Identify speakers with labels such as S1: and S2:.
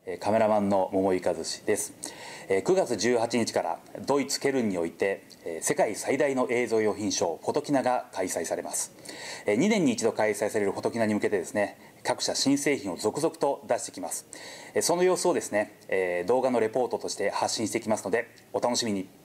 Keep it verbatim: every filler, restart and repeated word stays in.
S1: カメラマンの桃井和志です。くがつじゅうはちにちからドイツ・ケルンにおいて世界最大の映像用品ショーフォトキナが開催されます。にねんに一度開催されるフォトキナに向けてですね、各社新製品を続々と出してきます。その様子をですね、動画のレポートとして発信していきますのでお楽しみに。